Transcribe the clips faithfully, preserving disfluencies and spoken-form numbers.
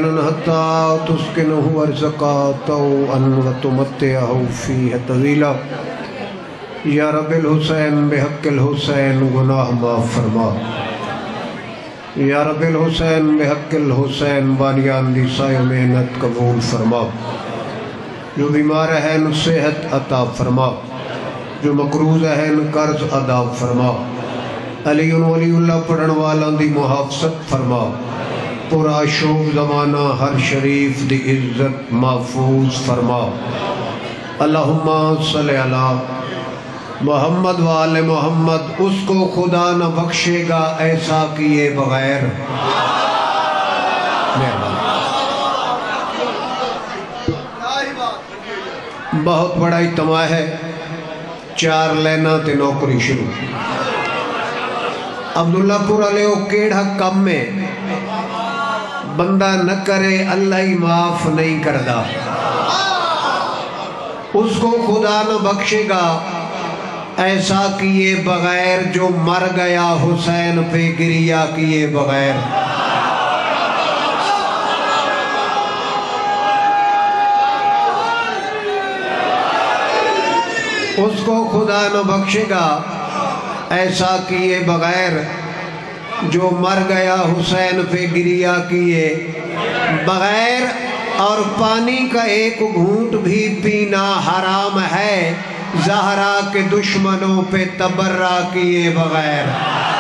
हत्ता तुस्किनहु अर्ज़क़ा व तुमत्तिअहु फ़ीह तवीला। या रब्बिल हुसैन बिहक़्क़िल हुसैन गुनाह माफ़ फरमा। या रब्बिल हुसैन बिहक़्क़िल हुसैन बानियान दी साय मेहनत कबूल फरमा। जो बीमार है न सेहत अता फरमा, जो मकरूज़ है न कर्ज अदा फरमा। अली वलीउल्लाह पढ़न वालों दी मुहाफ़ज़त फरमा। पूरा शोब ज़माना हर शरीफ दी इज्जत महफूज फरमा। अल्लाहुम्मा सल्लि अला मोहम्मद वाले मोहम्मद, उसको खुदा न बख्शेगा ऐसा किए बगैर। बहुत बड़ा इज्तिमा है, चार लेना ते नौकरी शुरू। अब्दुल्लापुर वाले केड़ा कम में बंदा न करे अल्लाह ही माफ नहीं करदा, उसको खुदा न बख्शेगा ऐसा किए बगैर जो मर गया हुसैन पे गिरिया किए बगैर। उसको खुदा न बख्शेगा ऐसा किए बगैर जो मर गया हुसैन पे गिरिया किए बगैर। और पानी का एक घूंट भी पीना हराम है ज़हरा के दुश्मनों पे तबर्रा किए बगैर।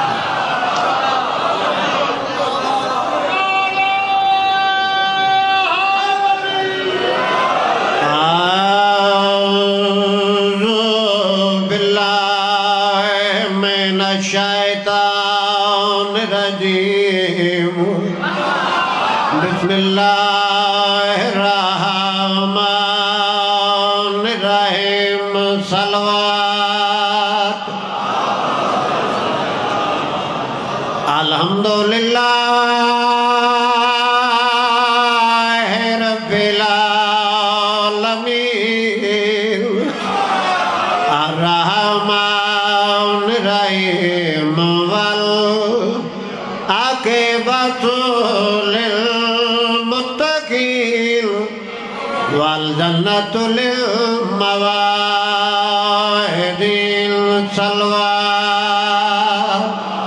बिस्मिल्लाहिर्रहमानिर्रहीम सलवात। अल्हम्दुलिल्लाह रब्बिल आलमीन अर्रहमानिर्रहीम वल आक़िबतुल मुत्तक़ीन वल जन्नतुल मवाहिदिल सलवात।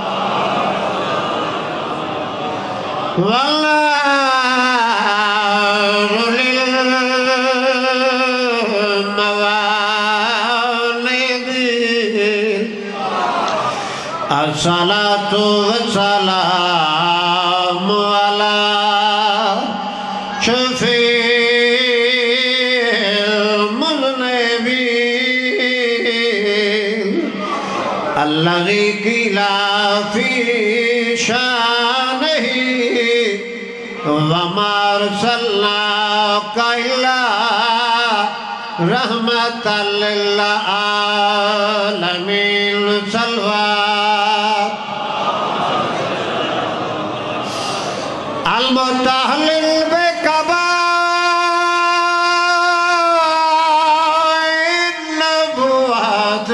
वल्नारुल मवानिदिल अस्सलातु वस्सलामु अला शफ़ीइल मुज़निबीन अल्लज़ी क़ीला फ़ी शानिही वमा अरसलनाका इल्ला रहमतल लिल आलमीन सलवात। अल मुतहल्लिल बिक़बाइल नबुव्वत।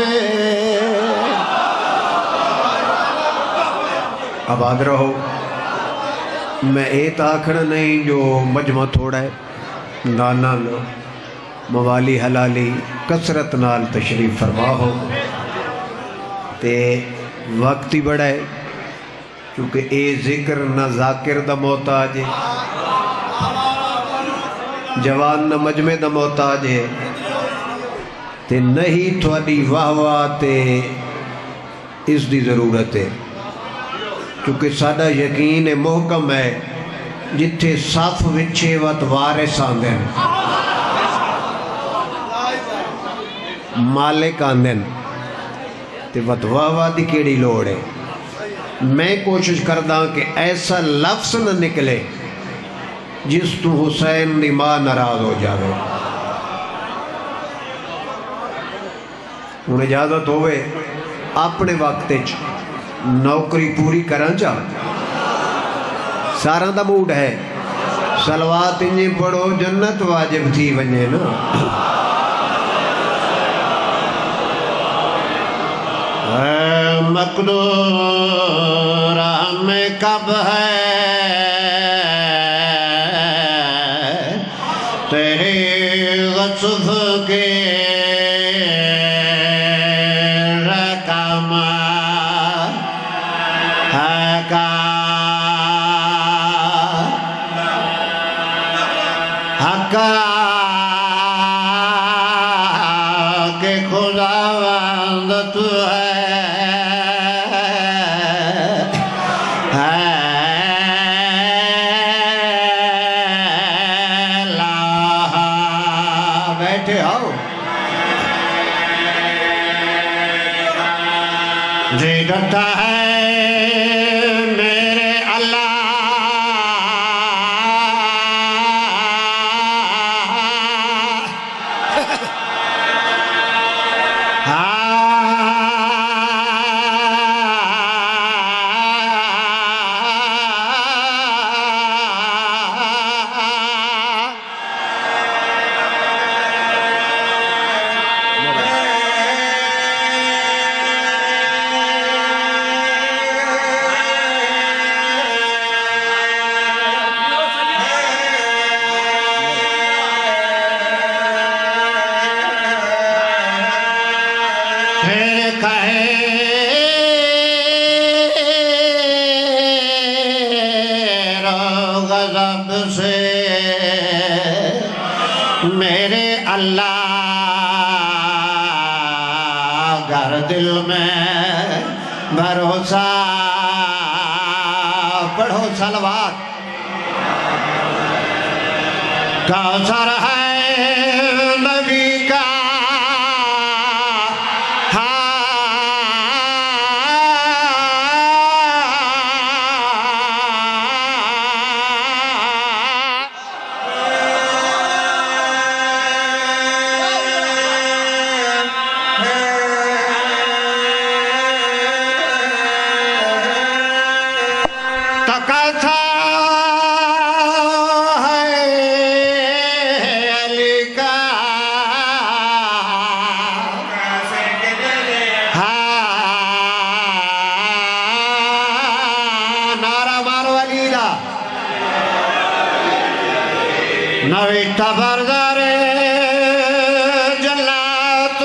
आबाद रहो। मैं एक आखड़ नहीं जो मजमा थोड़ा है नाना लो मवाली हलाली कसरत नाल तशरीफ फरमा हो ते वक्त ही बड़ा है क्योंकि ए जिक्र न जाकिर दा मोहताज है, जवान न मजमे दा मोहताज है ते नहीं थोड़ी वाह वाह ते इस दी ज़रूरत है। क्योंकि साडा यकीन है मोहकम है जिथे सफ विछे वत वारिस आंदे न, मालिक आंदे न ते वत वाह वाह दी केड़ी लोड़ है। मैं कोशिश करदा कि ऐसा लफ्ज़ न निकले जिस तू हुसैन दी मां नाराज हो जावे। हुण इजाजत होवे अपने वक्त नौकरी पूरी करा चा सारा दा मूड है सलवात इंजे पढ़ो जन्नत वाजिब थी वने ना। मकदूर हमें कब है तेरे गस्फ के रकम हका हका के खुदावंद तू डरता है मेरे अल्लाह मेरे अल्लाह घर दिल में भरोसा पढ़ो सलवात कौसर है नबी का नवी तबरदारे जन्नत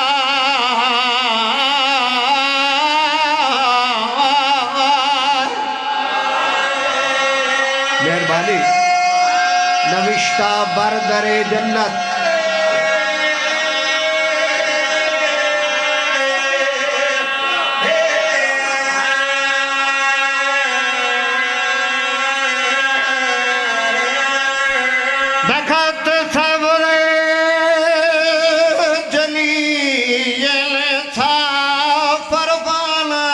मेहरबानी नविश्ता बरदरे जन्नत देखत सबरे जलील था फरमाना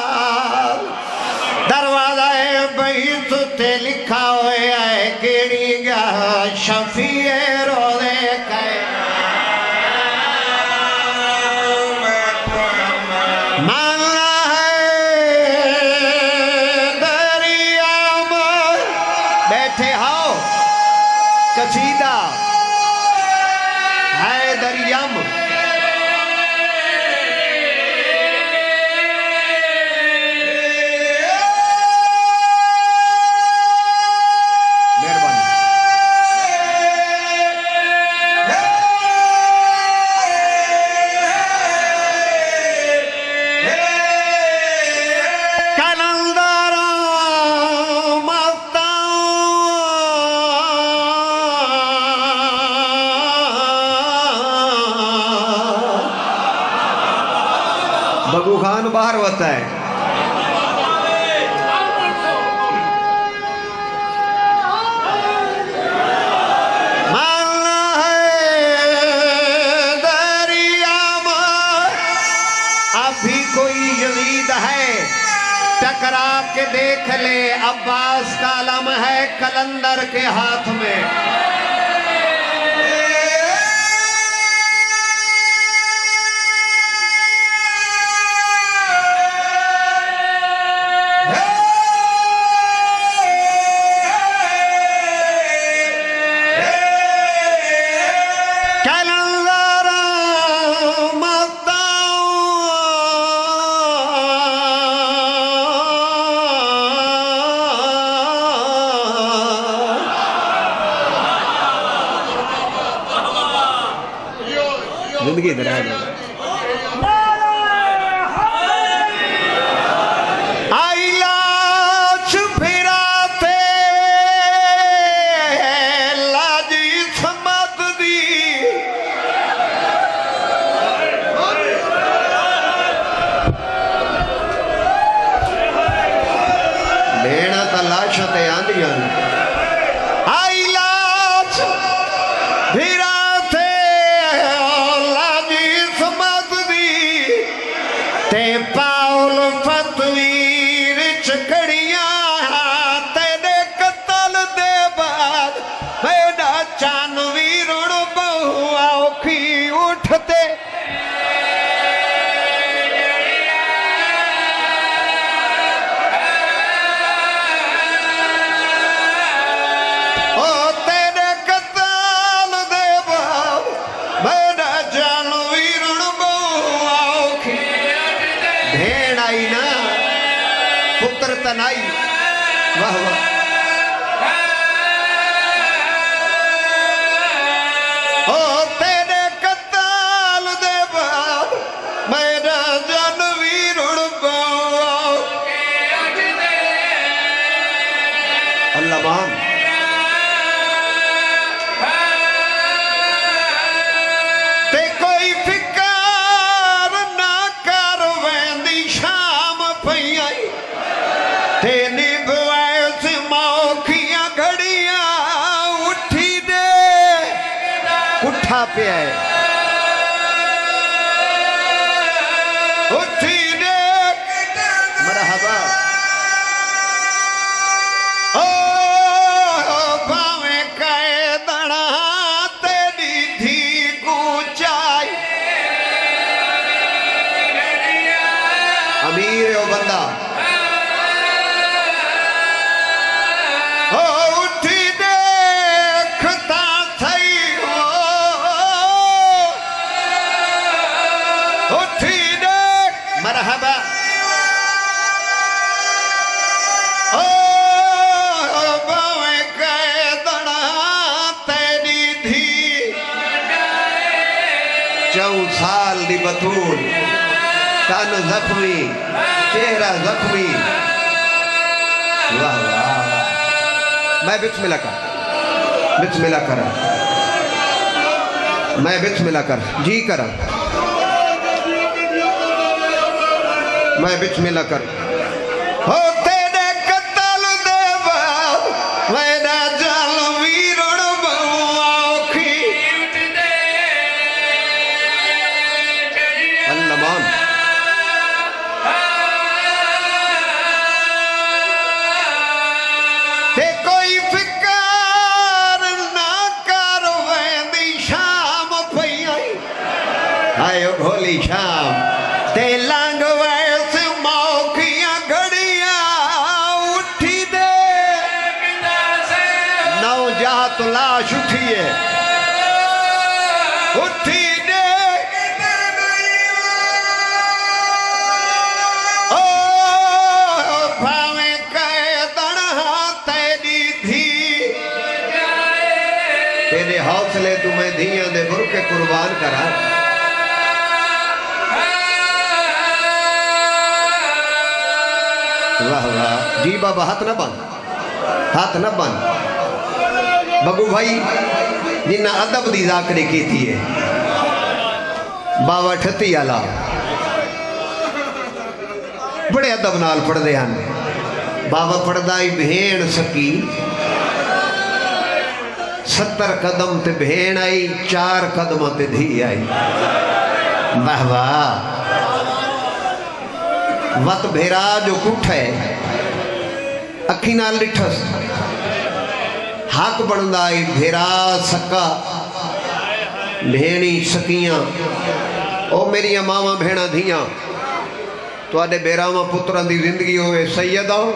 दरवाजा बैत ते लिखा होया है केड़ी गा शफीए रोज़े के माना है दरिया में बैठे हो कसीदा है दरियम मेहरबानी बगू खान बाहर होता है मानना है दरिया में अभी कोई यजीद है टकरा के देख ले अब्बास का अलम है कलंदर के हाथ में जिंदगी दे रह गई तनाई वाह वाह ओ तेरे कताल दे बाद मेरा जन वीरुण बाओ अल्लाह मान ते कोई फिकर ना कर वेंदी शाम पई तेनी बवैस मौखियां घड़ियां उठी दे उठा पे उठी दे मरहबा ओ भावे कहे दड़ा तेरी धी गुचाई अमीर ओ बंदा मरहबा ओ बावे कहे दड़ा तेरी धी चौ साल दी बतूल तन जख्मी चेहरा जख्मी वाह वाह मैं बिस्मिल्लाह कर बिस्मिल्लाह कर मैं बिस्मिल्लाह कर जी कर मैं बिस्मिल्लाह कर हो तेरे कतल दे बाद मेरा जल वीरण बहुआखी अल्लाह मान ते कोई फिकर ना कर वेंदी शाम पई आई आयो भोली शाम ते लांग तो लाश उठिए उठी दे ओ भावे कहे दड़ा तेरी धी तेरे हौसले तुम्हें धियां दे बुरके कुर्बान करा वाह वाह जी बाबा हाथ न बन हाथ न बन बगू भाई जिन्ना अदब दी जाकरी की थी है बाबा ठती आला बड़े अदब नाल पढ़ते हैं बाबा पढ़दा ही भेण सकी सत्तर कदम ते भेण आई चार कदम ते धी आई वाह वाह वत भेरा जो कुठ है अखी नाल डिठस हक बनदा है भेरा सका भेणी सकियां ओ मेरी मावा भेणा धियां तुहाडे बेरावां पुत्रां दी जिंदगी होवे सैयद आओ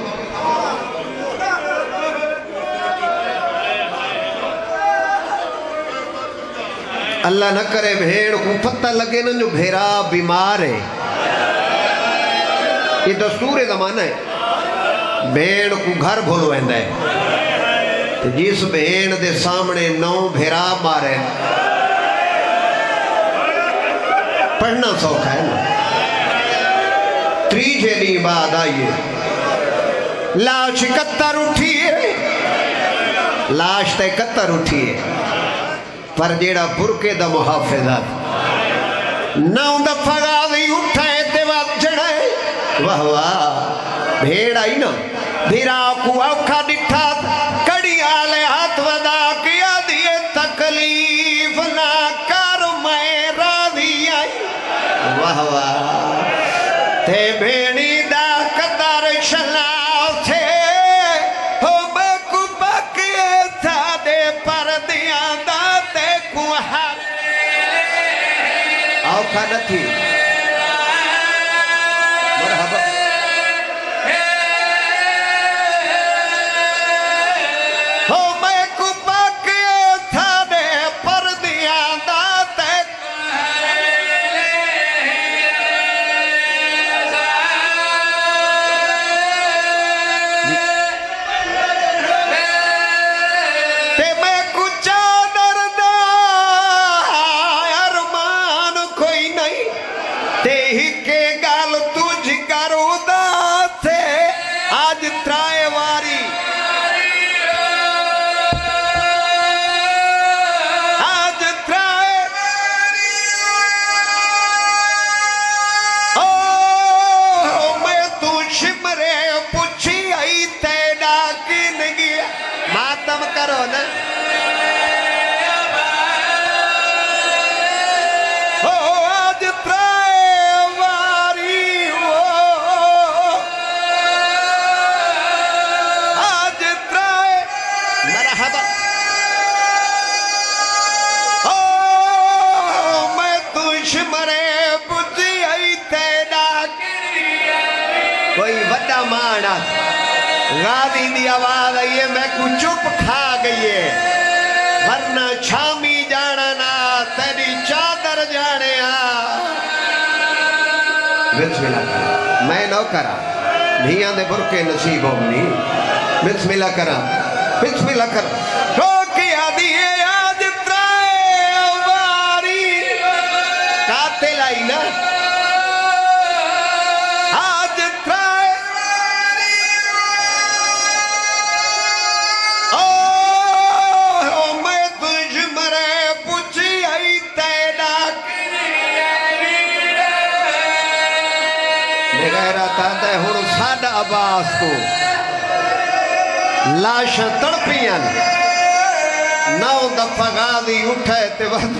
अल्लाह न करे भेड़ को पता लगे ना जो भेरा बीमार है ये दस्तूर जमाना है भेड़ को घर भूल वेंदा है जिस भेड़ दे सामने नौ भेरा मारे पढ़ना सौखा है ना। त्रीजे दी बाद आइए लाश कत्तर उठी है, लाश ते कत्तर उठी है, पर जेड़ा बुरके दा मुहाफिज़त नौ दफा गाज़ी उठे ते वजड़ा वाह वाह भेड़ आई ना धीरा को औखा दिठा कड़ी आले हाथ वदा किया दिए तकलीफ ना कर मैं राजी आई वाह वाह ते भेड़ी दा कदर शला थे हो बकु बके था दे परदिया दा ते को औखा नथी मरहबा हो मैं कुपक था दे पर दिया दाते ते मैं कुछ डरदा अरमान कोई नहीं ते ही के गाल तुझ करो दाते आज त्राए वारी आज त्राए ओ मैं तू शिमरे पूछी आई तेरा किन गया मातम करो ना ओ आज त्राए वारी वो आज त्राए मरहबा ओ मैं तू शिमरे बुद्धि आई तेरा कोई बड़ा माना गादी दी आवाज आई है मैं कुछ चुप खा गई है वरना छामी जाना ना तेरी चादर जाने आ बिस्मिल्लाह करा मैं नौ करा धियां दे बुरके नसीब होनी बिस्मिल्लाह करा बिस्मिल्लाह कर ठोकिया दिए आज त्राए वारी काते लाई ना आज त्राए ओ मैं तुझ मरे पूछी आई तेरा मेरा ताता हुण साडा अब्बास को लाश तड़पियां नौ दफा गाज़ी उठे ते वद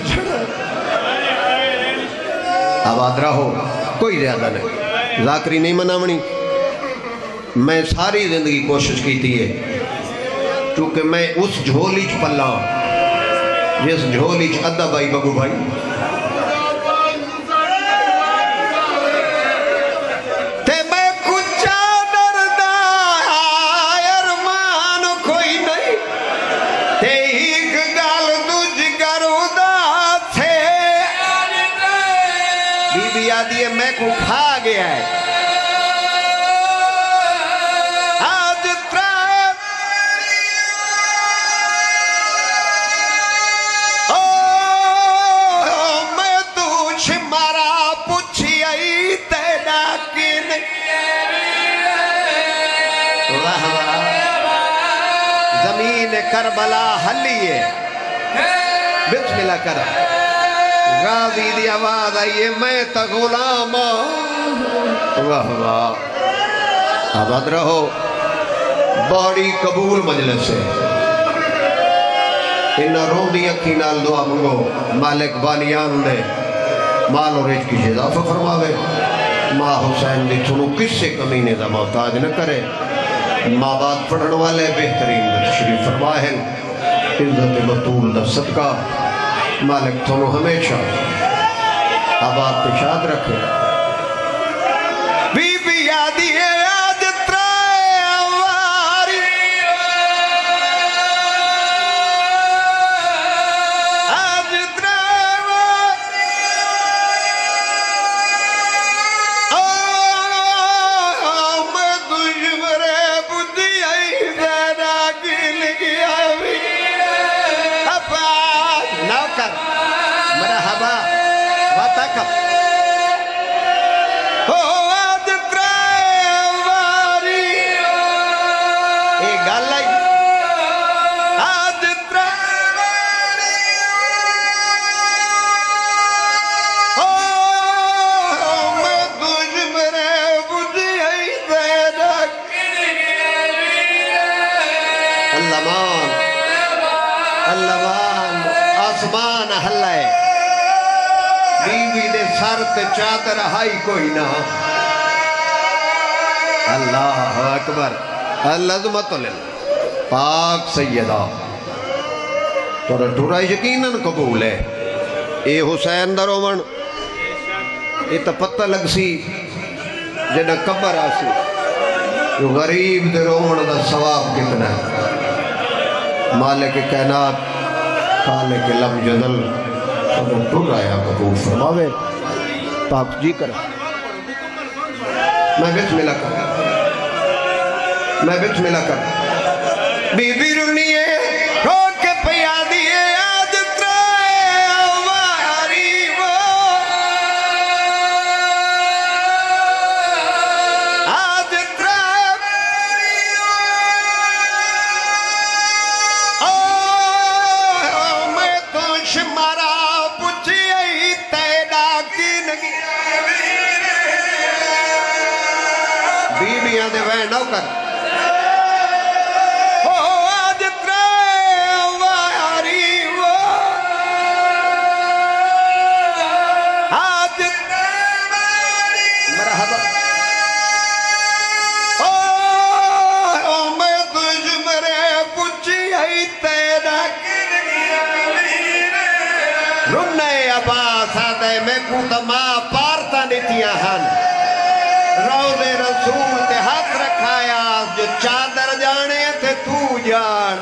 आबाद रहो कोई ज्यादा नहीं जाकरी नहीं मनावनी मैं सारी जिंदगी कोशिश की थी है क्योंकि मैं उस झोली च पला जिस झोली च अदब आई बगू भाई ते मैं कुछ डरदा अरमान कोई नहीं ते एक गाल तुझ करूदा थे बीबी आदि है मैं को खा गया है आज त्राए ओ मैं तू छिमारा पूछी आई तेरा किन वाह वाह जमीन करबला हलिए बिस्मिल्लाह कर गाज़ी दी आवाज आई है मैं तो गुलाम वाह वाह आबाद रहो बड़ी कबूल मजलिस है इन रोंदी अखी नाल दुआ मंगो मालिक बानियान दे माल और रिज़्क़ की इजाफा फरमावे माँ हुसैन दी थोनू किसी कमीने का मोहताज न करे माँ बाप पढ़ने वाले बेहतरीन तशरीफ फरमाए इज्जत बतूल दा सदका मालिक थोनू हमेशा आबाद पेशाद रखे बीबी आदि है आज त्राए वारी आज त्राए वारी ओ मैं दुश्मरे बुद्धि आई ज़रा गिल गया भी नौकर मरहबा वातकब अल्लाह आसमान हल्लाए बीवी दे सर ते चादर हाई कोई ना अल्लाह अकबर अल्लाह पाक सैयदा तोरा टुरा यकीनन कबूल है ए हुसैन दा रोवण ये तो पता लग सी जड़ा कबर आसी जो गरीब दे रोवण दा सवाब कितना है मालिक कायनात खालिक लम जदल तो टुराया कबूल फरमावे पाक जी कर मैं बिस्मिल्लाह कर मैं बिस्मिल्लाह कर बीबी रुनी है रो के पिया दिए आज त्रारी वो आज त्रारी ओ मैं तो शमारा पूछी तेरा की नहीं बीबियां दे वह नौकर मैं कुतमा पारता नीतियां हन रोज़े रसूल ते हाथ रखाया जो चादर जाने थे तू जान